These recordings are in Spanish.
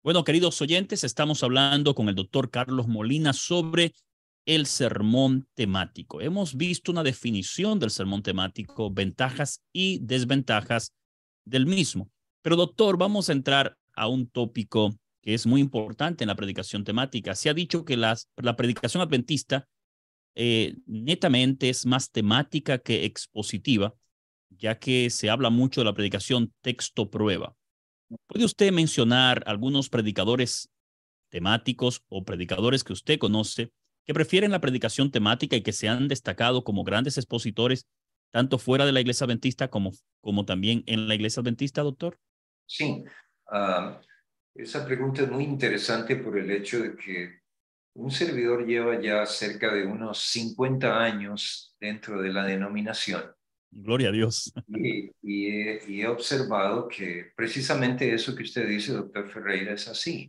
Bueno, queridos oyentes, estamos hablando con el doctor Carlos Molina sobre el sermón temático. Hemos visto una definición del sermón temático, ventajas y desventajas del mismo. Pero, doctor, vamos a entrar a un tópico que es muy importante en la predicación temática. Se ha dicho que la predicación adventista netamente es más temática que expositiva, ya que se habla mucho de la predicación texto-prueba. ¿Puede usted mencionar algunos predicadores temáticos o predicadores que usted conoce que prefieren la predicación temática y que se han destacado como grandes expositores, tanto fuera de la iglesia adventista como también en la iglesia adventista, doctor? Sí, ah, esa pregunta es muy interesante por el hecho de que un servidor lleva ya cerca de unos 50 años dentro de la denominación Gloria a Dios. y he observado que precisamente eso que usted dice, doctor Ferreira, es así.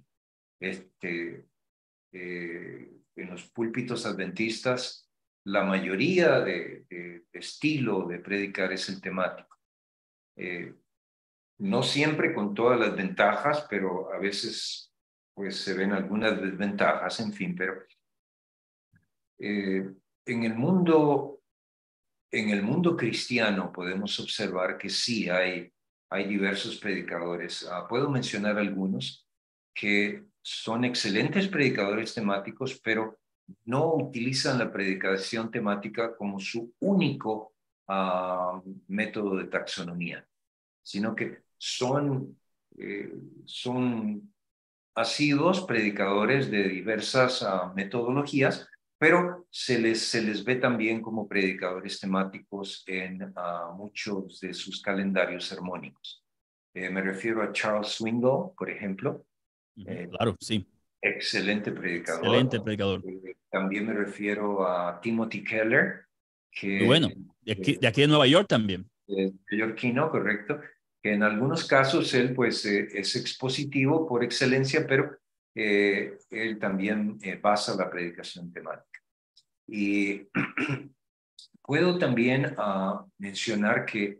En los púlpitos adventistas, la mayoría de estilo de predicar es el temático. No siempre con todas las ventajas, pero a veces pues se ven algunas desventajas, en fin, pero eh, en el mundo, en el mundo cristiano podemos observar que sí hay diversos predicadores. Puedo mencionar algunos que son excelentes predicadores temáticos, pero no utilizan la predicación temática como su único método de taxonomía, sino que son asiduos predicadores de diversas metodologías, pero se les ve también como predicadores temáticos en muchos de sus calendarios sermónicos. Me refiero a Charles Swindoll, por ejemplo, Claro, sí. excelente Excelente predicador. predicador. También me refiero a Timothy Keller, Muy bueno. que De aquí de Nueva York también. neoyorquino, correcto, que en algunos casos él pues es expositivo por excelencia, pero él también basa la predicación temática. Y puedo también mencionar que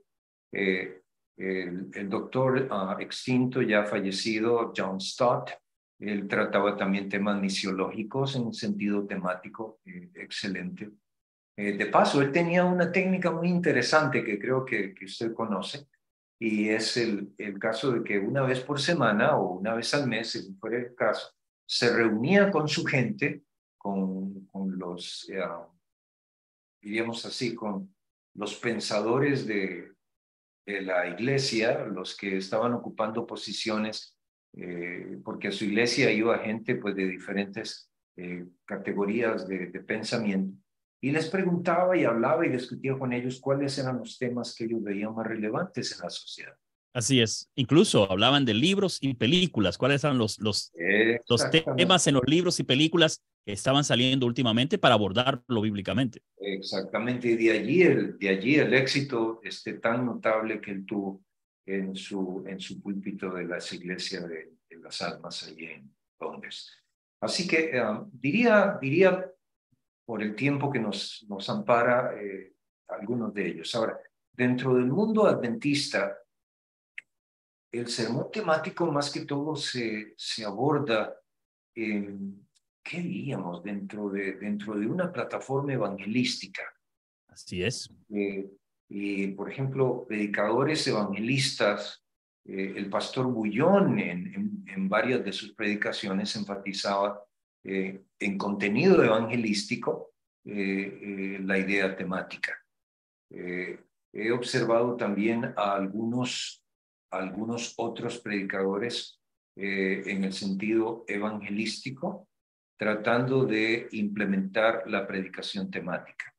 el doctor extinto, ya fallecido, John Stott, él trataba también temas misiológicos en un sentido temático excelente. De paso, él tenía una técnica muy interesante que creo que usted conoce, y es el caso de que una vez por semana o una vez al mes, si fuera el caso, se reunía con su gente, con los, diríamos así, con los pensadores de la iglesia, los que estaban ocupando posiciones, porque a su iglesia iba gente pues, de diferentes categorías de pensamiento, y les preguntaba y hablaba y discutía con ellos cuáles eran los temas que ellos veían más relevantes en la sociedad. Así es. Incluso hablaban de libros y películas. ¿Cuáles eran los Exactamente, temas en los libros y películas que estaban saliendo últimamente para abordarlo bíblicamente? exactamente. Y de allí el éxito tan notable que él tuvo en su púlpito de las iglesias de las almas allí en Londres. Así que diría por el tiempo que nos ampara algunos de ellos. Ahora, dentro del mundo adventista, el sermón temático más que todo se aborda, ¿qué diríamos? Dentro de una plataforma evangelística. Así es. Por ejemplo, predicadores evangelistas, el pastor Bullón en varias de sus predicaciones enfatizaba en contenido evangelístico la idea temática. He observado también a algunos otros predicadores en el sentido evangelístico, tratando de implementar la predicación temática.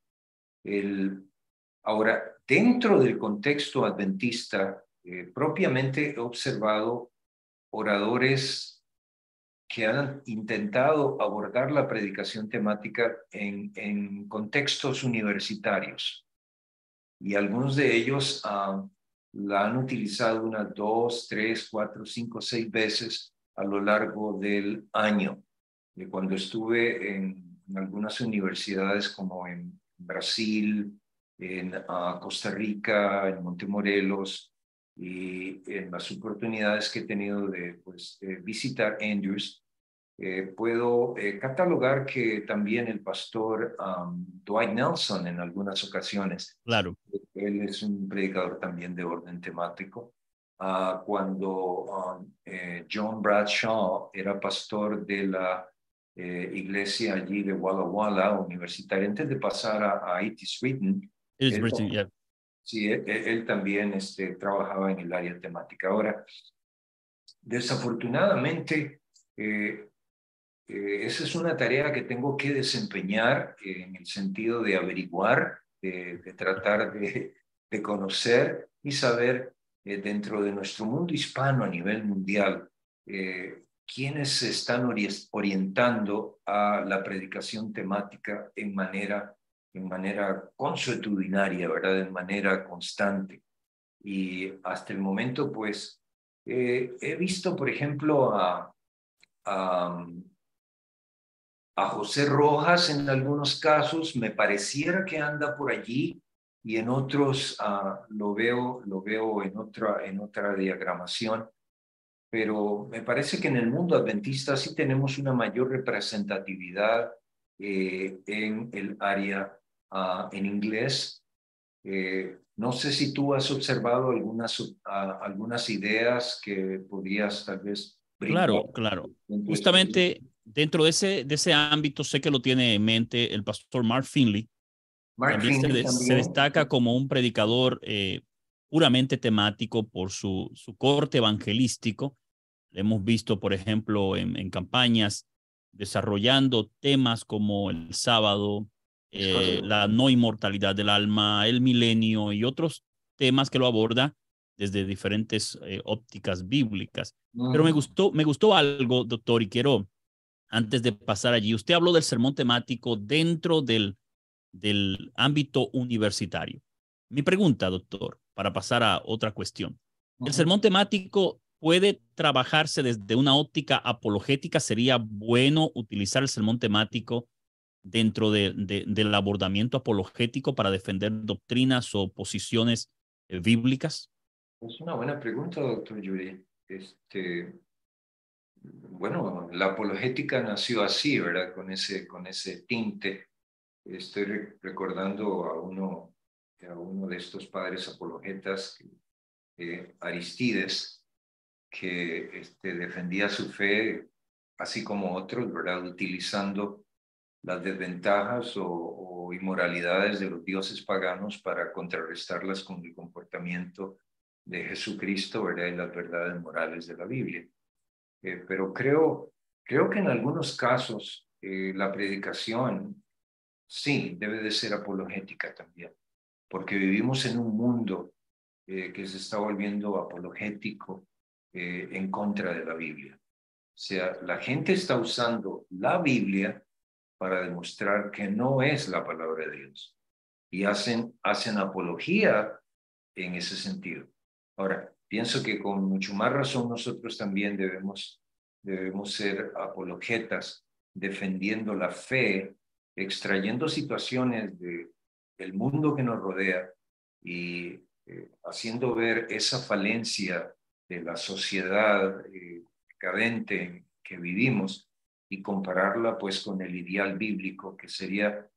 Ahora, dentro del contexto adventista, propiamente he observado oradores que han intentado abordar la predicación temática en contextos universitarios, y algunos de ellos la han utilizado unas 2, 3, 4, 5, 6 veces a lo largo del año. Cuando estuve en algunas universidades como en Brasil, en Costa Rica, en Montemorelos, Y en las oportunidades que he tenido de visitar Andrews, puedo catalogar que también el pastor Dwight Nelson en algunas ocasiones, Claro. él es un predicador también de orden temático. Cuando John Bradshaw era pastor de la iglesia allí de Walla Walla, universitaria, antes de pasar a IT Sweden, It is él, written, yeah. sí, él también trabajaba en el área temática. Ahora, desafortunadamente, esa es una tarea que tengo que desempeñar en el sentido de averiguar, de tratar de conocer y saber dentro de nuestro mundo hispano a nivel mundial quiénes se están orientando a la predicación temática en manera consuetudinaria, ¿verdad? En manera constante. Y hasta el momento, pues, he visto, por ejemplo, a a José Rojas en algunos casos, me pareciera que anda por allí y en otros lo veo en otra diagramación, pero me parece que en el mundo adventista sí tenemos una mayor representatividad en el área en inglés. No sé si tú has observado algunas ideas que podrías tal vez brindar Claro, claro. dentro de este grupo. Justamente dentro de ese ámbito, sé que lo tiene en mente el pastor Mark Finley. Mark También Finley se también. destaca como un predicador puramente temático por su corte evangelístico. Le hemos visto, por ejemplo, en campañas desarrollando temas como el sábado, Es correcto. la no inmortalidad del alma, el milenio y otros temas que lo aborda desde diferentes ópticas bíblicas. Pero Ujú. me gustó algo, doctor, y quiero, antes de pasar allí, usted habló del sermón temático dentro del ámbito universitario. Mi pregunta, doctor, para pasar a otra cuestión. ¿El Ujú. sermón temático puede trabajarse desde una óptica apologética? ¿Sería bueno utilizar el sermón temático dentro del abordamiento apologético para defender doctrinas o posiciones bíblicas? Es una buena pregunta, doctor Yuri. Bueno, la apologética nació así, ¿verdad? Con ese tinte. Estoy recordando a uno de estos padres apologetas, Aristides, que defendía su fe, así como otros, ¿verdad? Utilizando las desventajas o inmoralidades de los dioses paganos para contrarrestarlas con el comportamiento de Jesucristo, ¿verdad? Y las verdades morales de la Biblia. Pero creo que en algunos casos la predicación sí debe de ser apologética también, porque vivimos en un mundo que se está volviendo apologético en contra de la Biblia. O sea, la gente está usando la Biblia para demostrar que no es la palabra de Dios y hacen apología en ese sentido. Ahora, pienso que con mucho más razón nosotros también debemos ser apologetas, defendiendo la fe, extrayendo situaciones del mundo que nos rodea y haciendo ver esa falencia de la sociedad decadente en que vivimos y compararla pues con el ideal bíblico que sería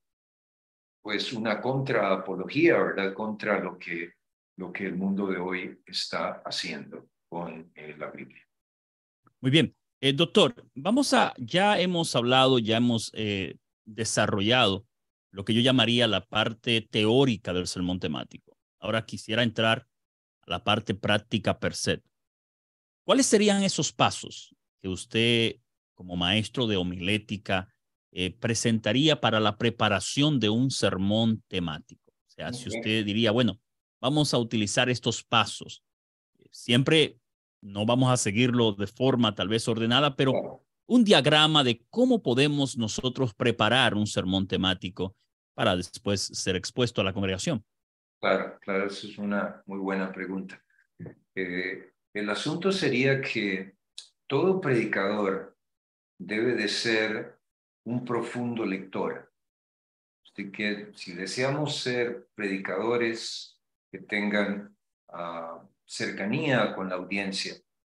pues una contraapología, ¿verdad? Contra lo que el mundo de hoy está haciendo con la Biblia. Muy bien. Doctor, ya hemos hablado, ya hemos desarrollado lo que yo llamaría la parte teórica del sermón temático. Ahora quisiera entrar a la parte práctica per se. ¿Cuáles serían esos pasos que usted, como maestro de homilética, presentaría para la preparación de un sermón temático? O sea, si Okay. usted diría, bueno, vamos a utilizar estos pasos. Siempre no vamos a seguirlo de forma tal vez ordenada, pero Claro, un diagrama de cómo podemos nosotros preparar un sermón temático para después ser expuesto a la congregación. claro, eso es una muy buena pregunta. El asunto sería que todo predicador debe de ser un profundo lector. Así que si deseamos ser predicadores que tengan cercanía con la audiencia,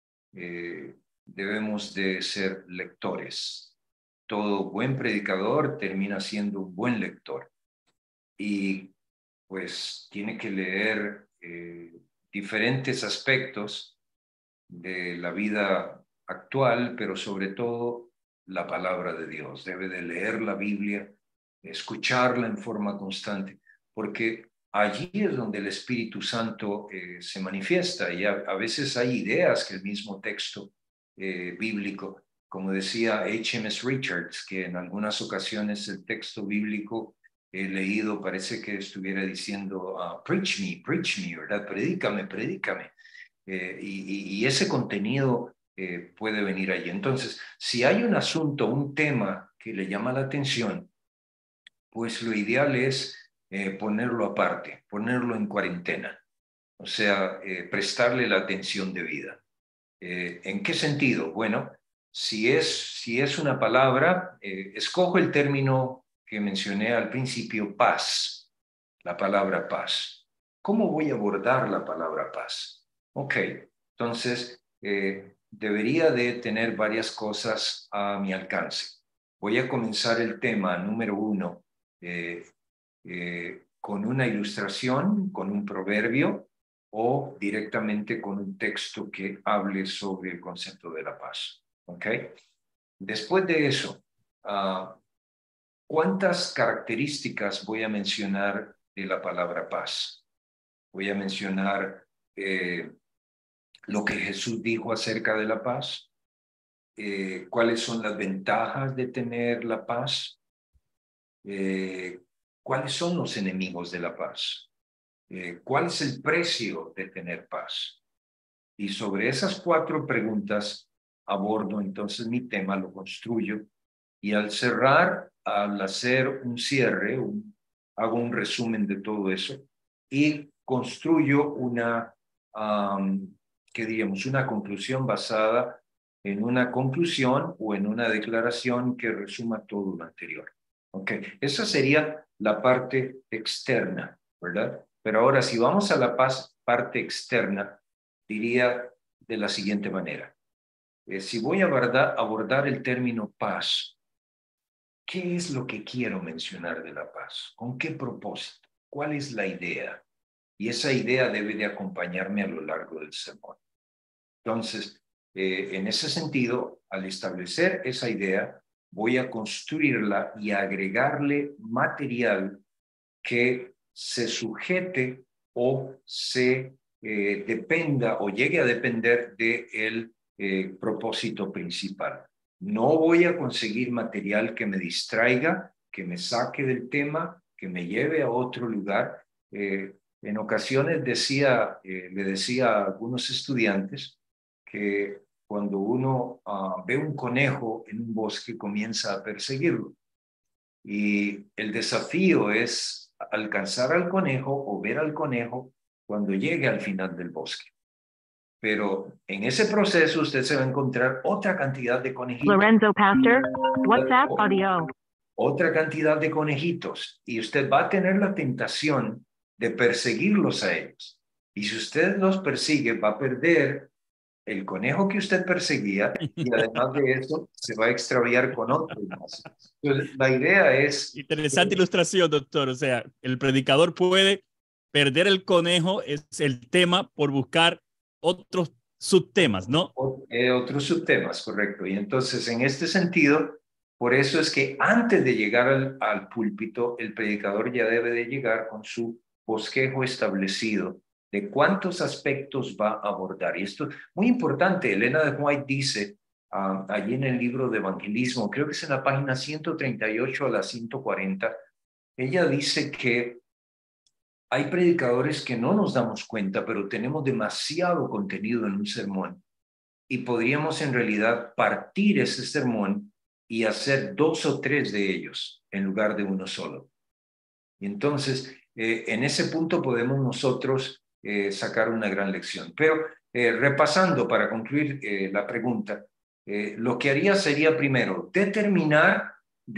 debemos de ser lectores. Todo buen predicador termina siendo un buen lector. Y pues tiene que leer diferentes aspectos de la vida actual, pero sobre todo la palabra de Dios. Debe de leer la Biblia, escucharla en forma constante, porque allí es donde el Espíritu Santo se manifiesta, y a veces hay ideas que el mismo texto bíblico, como decía H.M.S. Richards, que en algunas ocasiones el texto bíblico leído parece que estuviera diciendo, preach me, ¿verdad? Predícame, predícame. Y ese contenido puede venir allí. Entonces, si hay un asunto, un tema que le llama la atención, pues lo ideal es ponerlo aparte, ponerlo en cuarentena, o sea, prestarle la atención debida. ¿En qué sentido? Bueno, si es una palabra, escojo el término que mencioné al principio, paz, la palabra paz. ¿Cómo voy a abordar la palabra paz? Ok, entonces debería de tener varias cosas a mi alcance. Voy a comenzar el tema número 1 con una ilustración, con un proverbio, o directamente con un texto que hable sobre el concepto de la paz. ¿Ok? Después de eso, ¿cuántas características voy a mencionar de la palabra paz? Voy a mencionar lo que Jesús dijo acerca de la paz, cuáles son las ventajas de tener la paz, cuáles son los enemigos de la paz, cuál es el precio de tener paz. Y sobre esas 4 preguntas abordo entonces mi tema, lo construyo, y al cerrar, al hacer un cierre, hago un resumen de todo eso y construyo una, ¿qué diríamos? Una conclusión basada en una conclusión o en una declaración que resuma todo lo anterior. ¿Ok? Esa sería la parte externa, ¿verdad? Pero ahora, si vamos a la parte externa, diría de la siguiente manera. Si voy a abordar el término paz, ¿qué es lo que quiero mencionar de la paz? ¿Con qué propósito? ¿Cuál es la idea? Y esa idea debe de acompañarme a lo largo del sermón. Entonces, en ese sentido, al establecer esa idea, voy a construirla y agregarle material que se sujete o se dependa o llegue a depender del propósito principal. No voy a conseguir material que me distraiga, que me saque del tema, que me lleve a otro lugar. En ocasiones le decía a algunos estudiantes que cuando uno ve un conejo en un bosque comienza a perseguirlo. Y el desafío es alcanzar al conejo o ver al conejo cuando llegue al final del bosque. Pero en ese proceso usted se va a encontrar otra cantidad de conejitos. Lorenzo Pastor, WhatsApp audio. Otra cantidad de conejitos. Y usted va a tener la tentación de perseguirlos a ellos. Y si usted los persigue, va a perder el conejo que usted perseguía y además de eso se va a extraviar con otros más. Entonces, la idea es... Interesante ilustración, doctor. O sea, el predicador puede perder el conejo, es el tema, por buscar otros subtemas, ¿no? Otros subtemas, correcto. Y entonces, en este sentido, por eso es que antes de llegar al púlpito, el predicador ya debe de llegar con su bosquejo establecido de cuántos aspectos va a abordar. Y esto es muy importante. Elena de White dice allí en el libro de Evangelismo, creo que es en la página 138 a la 140, ella dice que hay predicadores que no nos damos cuenta, pero tenemos demasiado contenido en un sermón y podríamos en realidad partir ese sermón y hacer 2 o 3 de ellos en lugar de uno solo. Y entonces, en ese punto podemos nosotros sacar una gran lección. Pero repasando para concluir la pregunta, lo que haría sería primero determinar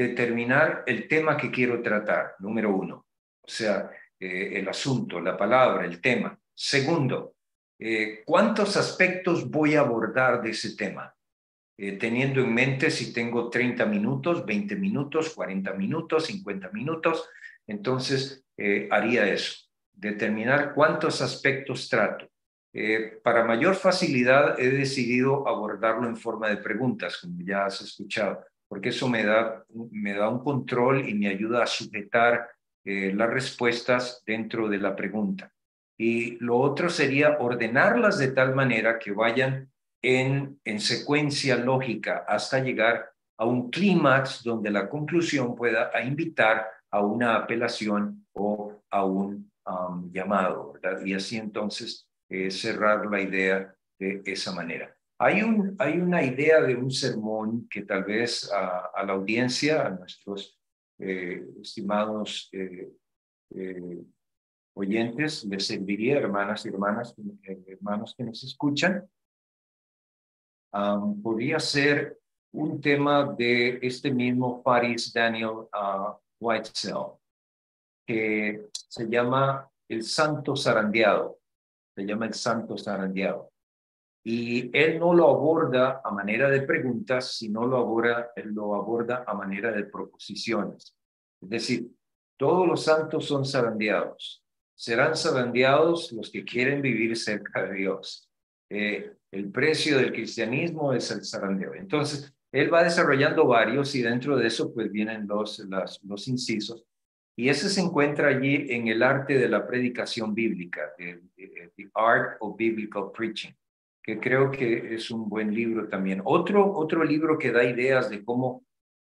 el tema que quiero tratar, número 1. O sea, el asunto, la palabra, el tema. Segundo, ¿Cuántos aspectos voy a abordar de ese tema? Teniendo en mente si tengo 30 minutos, 20 minutos, 40 minutos, 50 minutos, entonces haría eso, determinar cuántos aspectos trato. Para mayor facilidad he decidido abordarlo en forma de preguntas, como ya has escuchado, porque eso me da un control y me ayuda a sujetar las respuestas dentro de la pregunta. Y lo otro sería ordenarlas de tal manera que vayan en secuencia lógica hasta llegar a un clímax donde la conclusión pueda invitar a una apelación o a un llamado, ¿verdad? Y así entonces cerrar la idea de esa manera. Hay una idea de un sermón que tal vez a la audiencia, a nuestros estimados oyentes, les serviría, hermanas y hermanos que nos escuchan. Podría ser un tema de este mismo Faris Daniel Whitesell, que se llama el santo zarandeado, y él no lo aborda a manera de preguntas, sino él lo aborda a manera de proposiciones. Es decir, todos los santos son zarandeados. Serán zarandeados los que quieren vivir cerca de Dios. El precio del cristianismo es el zarandeo. Entonces, él va desarrollando varios y dentro de eso pues vienen los incisos. Y ese se encuentra allí en el arte de la predicación bíblica, The Art of Biblical Preaching, que creo que es un buen libro también. Otro libro que da ideas de cómo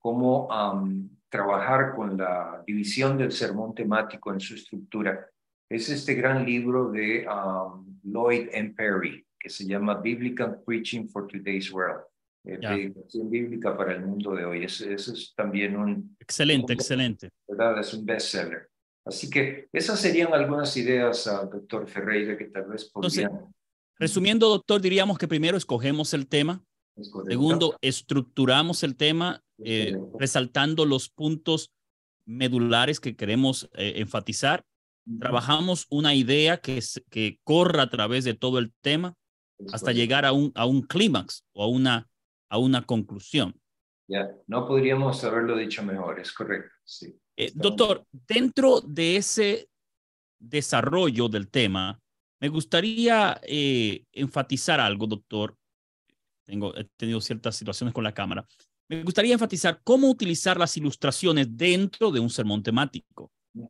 trabajar con la división del sermón temático en su estructura es este gran libro de Lloyd M. Perry, que se llama Biblical Preaching for Today's World. Predicación bíblica para el mundo de hoy. Eso es también Excelente. ¿Verdad? Es un bestseller. Así que esas serían algunas ideas, doctor Ferreira, que tal vez podrían... Entonces, resumiendo, doctor, diríamos que primero escogemos el tema. Segundo, estructuramos el tema, resaltando los puntos medulares que queremos enfatizar. Trabajamos una idea que corra a través de todo el tema hasta llegar a un clímax o a una conclusión. Ya, no podríamos haberlo dicho mejor, es correcto. Sí. Doctor, dentro de ese desarrollo del tema, me gustaría enfatizar algo, doctor. He tenido ciertas situaciones con la cámara. Me gustaría enfatizar cómo utilizar las ilustraciones dentro de un sermón temático.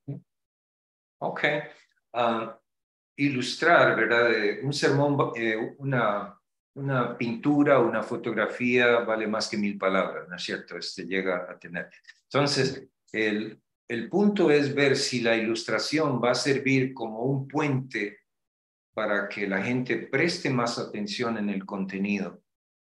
Ok. Ilustrar, ¿verdad? Un sermón, una pintura, una fotografía vale más que 1000 palabras, ¿no es cierto? Llega a tener. Entonces, el punto es ver si la ilustración va a servir como un puente para que la gente preste más atención en el contenido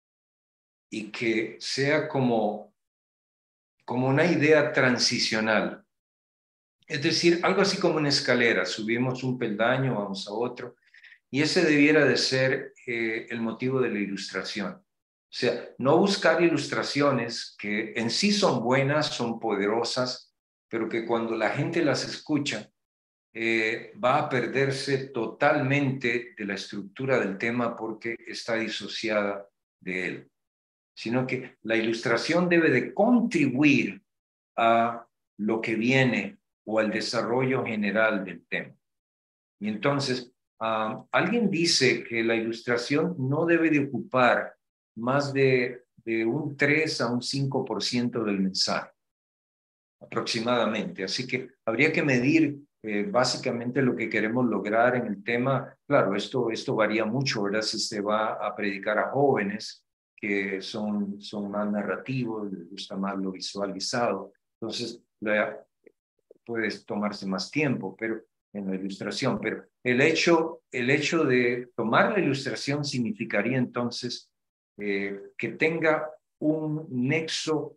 y que sea como una idea transicional. Es decir, algo así como una escalera, subimos un peldaño, vamos a otro, y ese debiera de ser el motivo de la ilustración. O sea, no buscar ilustraciones que en sí son buenas, son poderosas, pero que cuando la gente las escucha, va a perderse totalmente de la estructura del tema porque está disociada de él. Sino que la ilustración debe de contribuir a lo que viene o al desarrollo general del tema. Y entonces, alguien dice que la ilustración no debe de ocupar más de un 3 a un 5% del mensaje, aproximadamente. Así que habría que medir básicamente lo que queremos lograr en el tema. Claro, esto varía mucho, ¿verdad? Si se va a predicar a jóvenes que son más narrativos, les gusta más lo visualizado. Entonces, puede tomarse más tiempo pero en la ilustración, pero el hecho de tomar la ilustración significaría entonces que tenga un nexo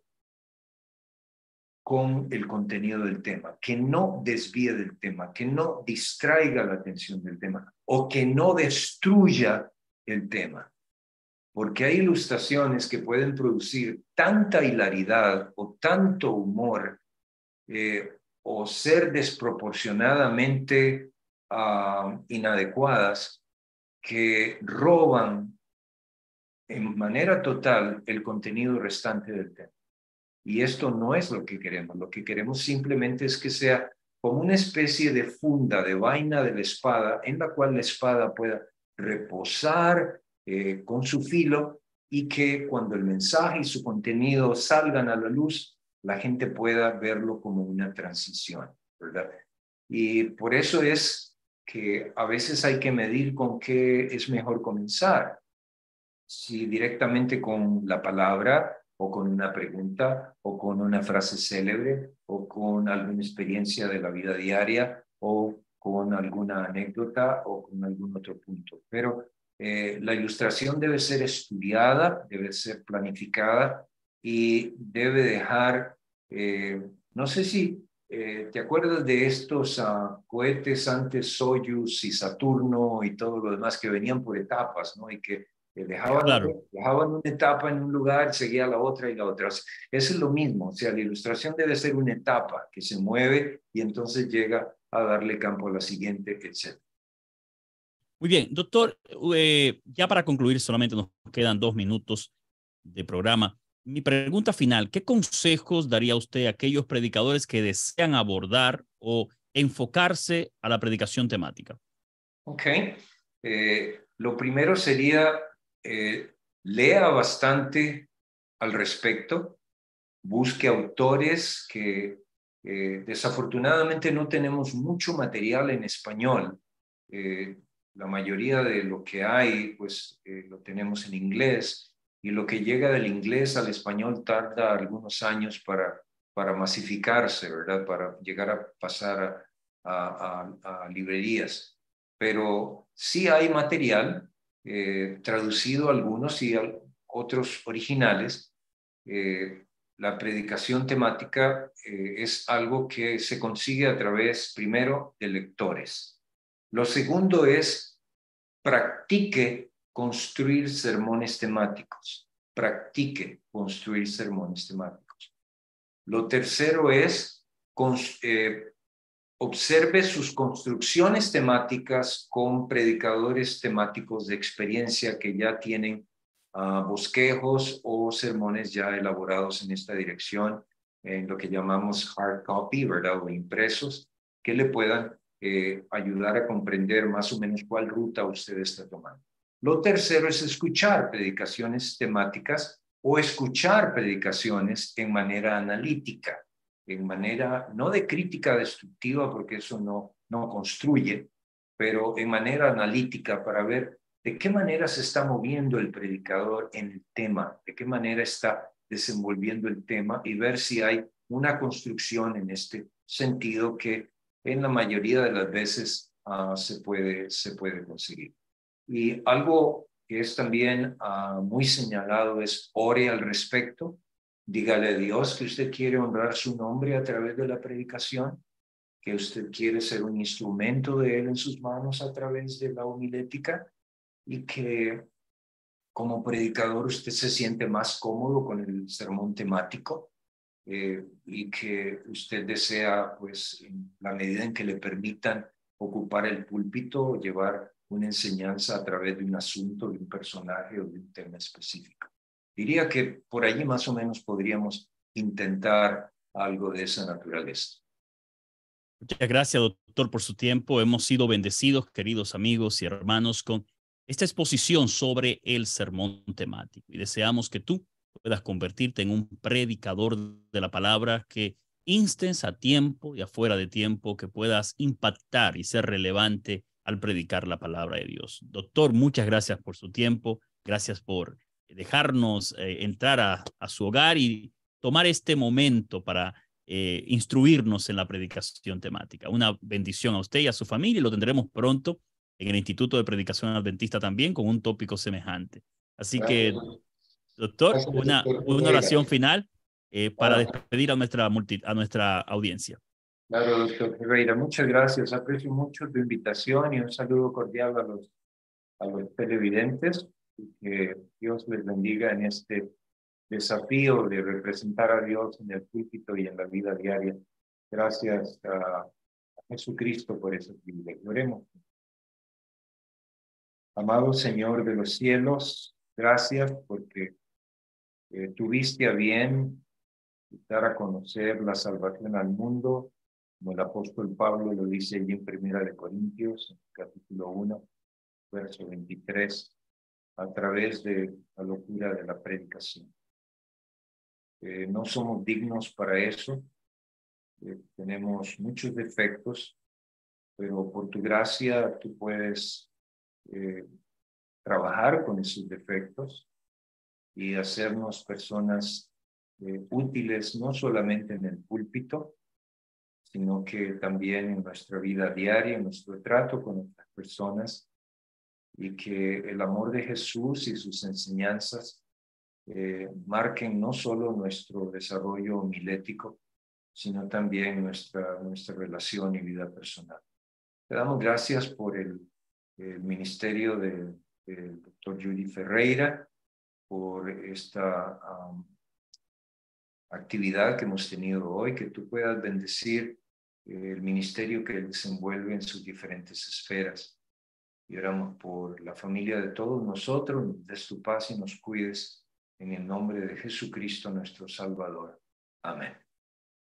con el contenido del tema, que no desvíe del tema, que no distraiga la atención del tema o que no destruya el tema. Porque hay ilustraciones que pueden producir tanta hilaridad o tanto humor o ser desproporcionadamente inadecuadas que roban en manera total el contenido restante del tema. Y esto no es lo que queremos. Lo que queremos simplemente es que sea como una especie de funda, de vaina de la espada, en la cual la espada pueda reposar con su filo y que cuando el mensaje y su contenido salgan a la luz, la gente pueda verlo como una transición, ¿verdad? Y por eso es que a veces hay que medir con qué es mejor comenzar. Si directamente con la palabra o con una pregunta o con una frase célebre o con alguna experiencia de la vida diaria o con alguna anécdota o con algún otro punto. Pero la ilustración debe ser estudiada, debe ser planificada y debe dejar, no sé si ¿te acuerdas de estos cohetes antes, Soyuz y Saturno y todo lo demás que venían por etapas, ¿no? Y que Claro. dejaban una etapa en un lugar, seguía la otra y la otra. O sea, eso es lo mismo, o sea, la ilustración debe ser una etapa que se mueve y entonces llega a darle campo a la siguiente, etc. Muy bien, doctor, ya para concluir, solamente nos quedan 2 minutos de programa. Mi pregunta final, ¿qué consejos daría usted a aquellos predicadores que desean abordar o enfocarse a la predicación temática? Ok, lo primero sería lea bastante al respecto, busque autores que desafortunadamente no tenemos mucho material en español. La mayoría de lo que hay, pues lo tenemos en inglés y lo que llega del inglés al español tarda algunos años para masificarse, ¿verdad? Para llegar a pasar a librerías. Pero sí hay material traducido algunos y otros originales. La predicación temática es algo que se consigue a través, primero, de lectores. Lo segundo es practique construir sermones temáticos. Practique construir sermones temáticos. Lo tercero es observe sus construcciones temáticas con predicadores temáticos de experiencia que ya tienen bosquejos o sermones ya elaborados en esta dirección, en lo que llamamos hard copy, ¿verdad? O impresos, que le puedan ayudar a comprender más o menos cuál ruta usted está tomando. Lo tercero es escuchar predicaciones temáticas o escuchar predicaciones en manera analítica, en manera no de crítica destructiva, porque eso no construye, pero en manera analítica para ver de qué manera se está moviendo el predicador en el tema, de qué manera está desenvolviendo el tema y ver si hay una construcción en este sentido que en la mayoría de las veces se puede conseguir. Y algo que es también muy señalado es ore al respecto. Dígale a Dios que usted quiere honrar su nombre a través de la predicación, que usted quiere ser un instrumento de Él en sus manos a través de la homilética y que como predicador usted se siente más cómodo con el sermón temático y que usted desea, pues, en la medida en que le permitan ocupar el púlpito, llevar una enseñanza a través de un asunto, de un personaje o de un tema específico. Diría que por allí más o menos podríamos intentar algo de esa naturaleza. Muchas gracias, doctor, por su tiempo. Hemos sido bendecidos, queridos amigos y hermanos, con esta exposición sobre el sermón temático. Y deseamos que tú puedas convertirte en un predicador de la palabra, que instes a tiempo y afuera de tiempo, que puedas impactar y ser relevante al predicar la palabra de Dios. Doctor, muchas gracias por su tiempo. Gracias por dejarnos entrar a su hogar y tomar este momento para instruirnos en la predicación temática. Una bendición a usted y a su familia, y lo tendremos pronto en el Instituto de Predicación Adventista también con un tópico semejante. Así que, doctor, Gracias, doctor una Ferreira. oración final para despedir a nuestra audiencia. Claro, doctor Ferreira, muchas gracias. Aprecio mucho tu invitación y un saludo cordial a los televidentes. Y que Dios les bendiga en este desafío de representar a Dios en el púlpito y en la vida diaria. Gracias a Jesucristo por ese privilegio. Oremos. Amado Señor de los cielos, gracias porque tuviste a bien dar a conocer la salvación al mundo, como el apóstol Pablo lo dice allí en Primera de Corintios, capítulo 1, verso 23, a través de la locura de la predicación. No somos dignos para eso, tenemos muchos defectos, pero por tu gracia tú puedes trabajar con esos defectos y hacernos personas útiles no solamente en el púlpito, sino que también en nuestra vida diaria, en nuestro trato con otras personas, y que el amor de Jesús y sus enseñanzas marquen no solo nuestro desarrollo homilético, sino también nuestra relación y vida personal. Te damos gracias por el ministerio del doctor Judy Ferreira, por esta actividad que hemos tenido hoy, que tú puedas bendecir el ministerio que él desenvuelve en sus diferentes esferas. Y oramos por la familia de todos nosotros, nos des tu paz y nos cuides en el nombre de Jesucristo nuestro Salvador. Amén.